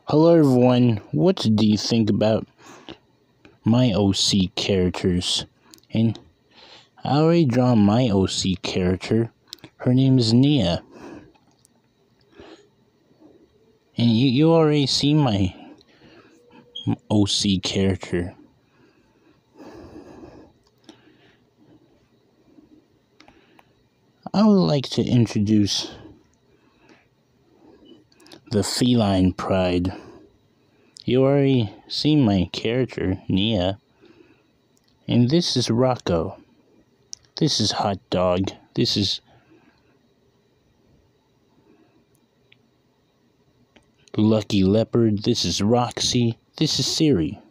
Hello everyone, what do you think about my OC characters? And I already drawn my OC character. Her name is Nia. And you already see my OC character. I would like to introduce the Feline Pride. You already see my character, Nia. And this is Rocko. This is Hot Dog. This is Lucky Leopard. This is Roxie. This is Siri.